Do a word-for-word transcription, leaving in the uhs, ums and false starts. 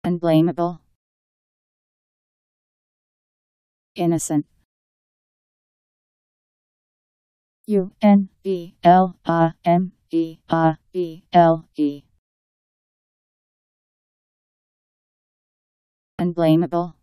Unblameable. Innocent. U N B L A M E A B L E. Unblameable.